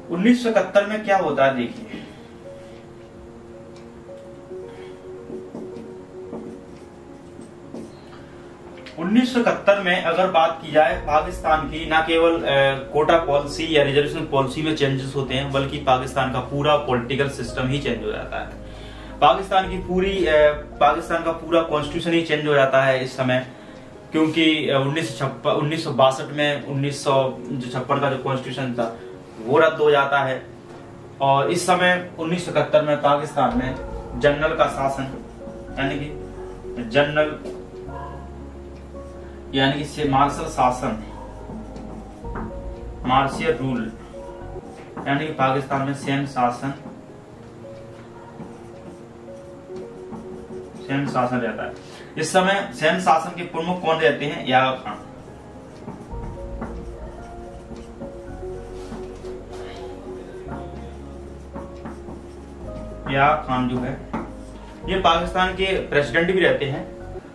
1971 में क्या होता है देखिए, 1971 में अगर बात की जाए पाकिस्तान की, ना केवल कोटा पॉलिसी या रिजर्वेशन पॉलिसी में चेंजेस होते हैं, बल्कि पाकिस्तान का पूरा पॉलिटिकल सिस्टम ही चेंज हो जाता है। पाकिस्तान का पूरा कॉन्स्टिट्यूशन ही चेंज हो जाता है इस समय, क्योंकि 1962 में 1956 का जो कॉन्स्टिट्यूशन था वो रद्द हो जाता है। और इस समय 1971 में पाकिस्तान में जनरल का शासन यानी कि मार्शल शासन, मार्शियल रूल यानी कि पाकिस्तान में सैन्य शासन रहता है। इस समय सैन्य शासन के प्रमुख कौन रहते हैं? यागा खान। यागा खान जो है ये पाकिस्तान के प्रेसिडेंट भी रहते हैं।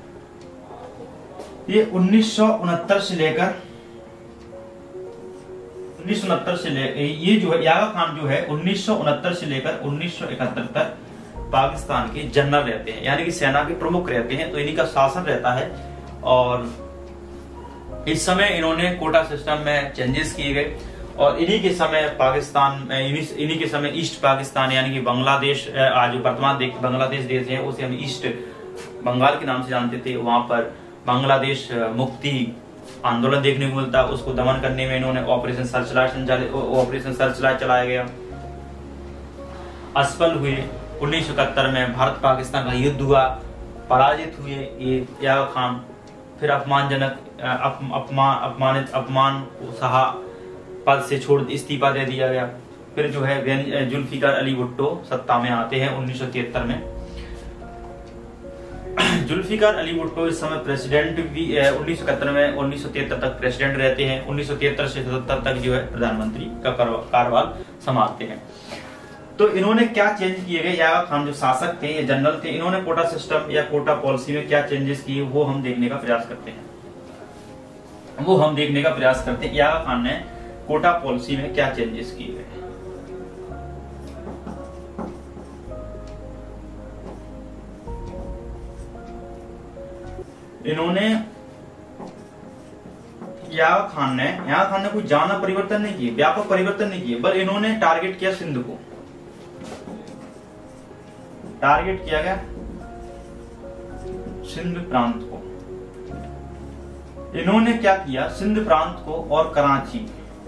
ये 1969 से लेकर ये जो है यागा खान जो है 1969 से लेकर 1971 तक पाकिस्तान के जनरल रहते हैं, यानी कि सेना के प्रमुख रहते हैं। तो इन्हीं का शासन रहता है। और इस समय इन्होंने कोटा सिस्टम में चेंजेस किए गए और इन्हीं के समय पाकिस्तान में इन्हीं के समय ईस्ट पाकिस्तान यानी कि बांग्लादेश, आज वर्तमान बांग्लादेश देश है उसे हम ईस्ट बंगाल के नाम से जानते थे, वहां पर बांग्लादेश मुक्ति आंदोलन देखने को मिलता। उसको दमन करने में इन्होंने ऑपरेशन सर्चलाइट चलाया गया, असफल हुए। 1971 में भारत पाकिस्तान का युद्ध हुआ, पराजित हुए ये यागा खान। फिर अपमान सहा, पद से छोड़ इस्तीफा दे दिया गया। फिर जो है जुल्फिकार अली भुट्टो सत्ता में आते हैं 1973 में। जुल्फिकार अली भुट्टो इस समय प्रेसिडेंट भी 1971 में 1973 तक प्रेसिडेंट रहते हैं। 1973 से 77 तक जो है प्रधानमंत्री का कार्यभार संभालते हैं। तो इन्होंने क्या चेंज किए गए? यागा खान जो शासक थे या जनरल थे, इन्होंने कोटा सिस्टम या कोटा पॉलिसी में क्या चेंजेस किए वो हम देखने का प्रयास करते हैं। यागा खान ने कोटा पॉलिसी में क्या चेंजेस किए गए? यागा खान ने कोई जाना परिवर्तन नहीं किए, व्यापक परिवर्तन नहीं किए, बल्कि इन्होंने टारगेट किया सिंध को। टारगेट किया गया सिंध प्रांत को। इन्होंने क्या किया? सिंध प्रांत को और कराची,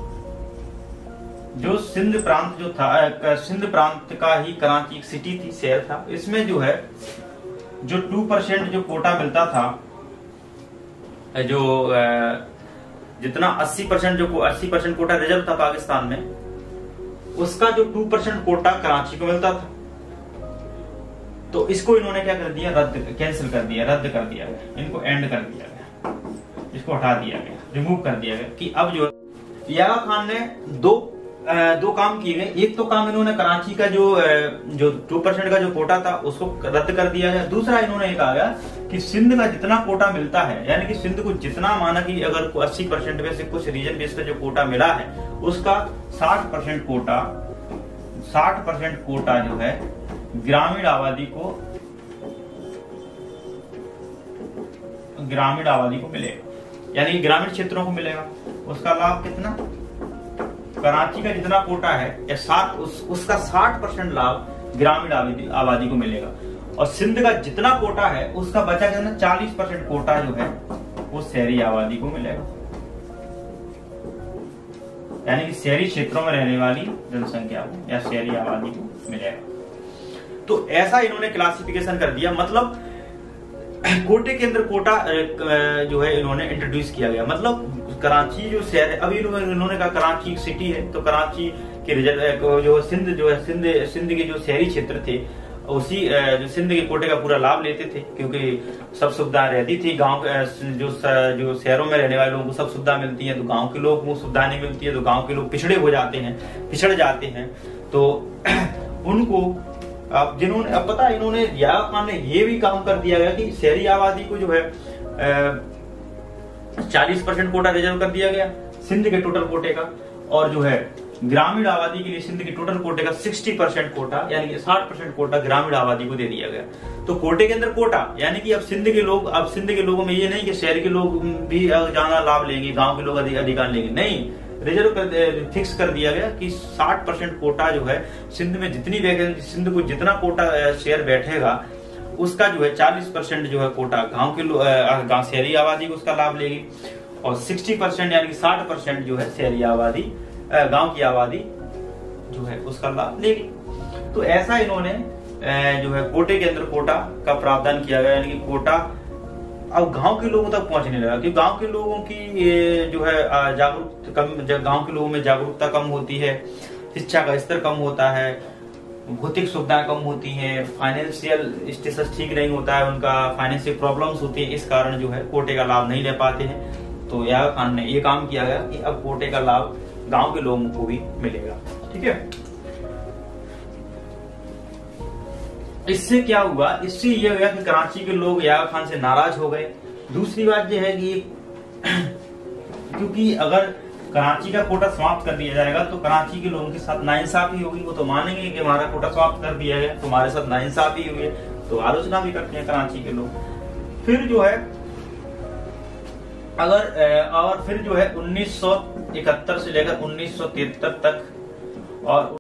जो सिंध प्रांत जो था, सिंध प्रांत का ही कराची एक सिटी थी, शहर था। इसमें जो है जो 2% जो कोटा मिलता था, जो जितना 80% कोटा रिजर्व था पाकिस्तान में, उसका जो 2% कोटा कराची को मिलता था। तो इसको इन्होंने क्या कर दिया? रद्द कर दिया गया, इनको एंड कर दिया गया, इसको हटा दिया गया, रिमूव कर दिया गया। कि अब जो यागा खान ने दो काम किए गए। एक तो काम इन्होंने कराची का जो 2% का जो कोटा था उसको रद्द कर दिया गया। दूसरा इन्होंने ये कहा गया कि सिंध का जितना कोटा मिलता है, यानी कि सिंध को जितना, माना कि अगर 80% में से कुछ रीजन बेस पे जो कोटा मिला है, उसका 60% कोटा जो है ग्रामीण आबादी को मिलेगा, यानी कि ग्रामीण क्षेत्रों को मिलेगा। उसका लाभ कितना? कराची का जितना कोटा है या उसका 60% लाभ ग्रामीण आबादी को मिलेगा। और सिंध का जितना कोटा है उसका बचा कितना? 40% कोटा जो है वो शहरी आबादी को मिलेगा, यानी कि शहरी क्षेत्रों में रहने वाली जनसंख्या को या शहरी आबादी को मिलेगा। तो ऐसा इन्होंने क्लासिफिकेशन कर दिया। मतलब कोटे के अंदर कोटा जो है इन्होंने इंट्रोड्यूस किया गया। मतलब कराची जो शहर है, अभी इन्होंने कहा कराची एक सिटी है, तो कराची के रिजर्व जो सिंध के जो शहरी क्षेत्र थे, उसी जो सिंध के कोटे का पूरा लाभ लेते थे, क्योंकि सब सुविधाएं रहती थी। गांव जो शहरों में रहने वाले लोगों को सब सुविधा मिलती है, तो गांव के लोग को सुविधा नहीं मिलती है, तो गांव के लोग पिछड़ जाते हैं। तो उनको अब पता है, इन्होंने यागा खान ने ये भी काम कर दिया गया कि शहरी आबादी को जो है 40% कोटा रिजर्व कर दिया गया सिंध के टोटल कोटे का, और जो है ग्रामीण आबादी के लिए सिंध के टोटल कोटे का 60% कोटा यानी कि 60% कोटा ग्रामीण आबादी को दे दिया गया। तो कोटे के अंदर कोटा यानी कि अब सिंध के लोगों में ये नहीं कि शहर के लोग भी ज्यादा लाभ लेंगे, गांव के लोग अधिकार लेंगे, नहीं, रिजर्व फिक्स कर दिया गया कि 60% कोटा जो है सिंध में जितनी वैकेंसी, सिंध को जितना कोटा शेयर बैठेगा उसका जो है 40% जो है कोटा गांव के शहरी आबादी को उसका लाभ लेगी और 60% यानी कि 60% जो है शहरी आबादी गांव की आबादी जो है उसका लाभ लेगी। तो ऐसा इन्होंने जो है कोटे के अंदर कोटा का प्रावधान किया गया, यानी कि कोटा अब गांव के लोगों तक पहुंचने लगा कि गांव के लोगों की जो है गांव के लोगों में जागरूकता कम होती है, शिक्षा का स्तर कम होता है, भौतिक सुविधाएं कम होती हैं, फाइनेंशियल स्टेटस ठीक नहीं होता है, उनका फाइनेंशियल प्रॉब्लम्स होती है, इस कारण जो है कोटे का लाभ नहीं ले पाते हैं। तो यागा खान ने ये काम किया गया कि अब कोटे का लाभ गांव के लोगों को भी मिलेगा। ठीक है, इससे क्या हुआ, इससे ये हुआ कि कराची के लोग यागा खान से नाराज हो गए। दूसरी बात यह है कि क्योंकि अगर कराची का कोटा समाप्त कर दिया जाएगा तो कराची के लोगों के साथ नाइंसाफी होगी, वो तो मानेंगे कि हमारा कोटा समाप्त कर दिया गया, तुम्हारे साथ नाइंसाफी हुई है, तो आलोचना भी करते हैं कराची के लोग। फिर जो है फिर जो है 1971 से लेकर 1973 तक और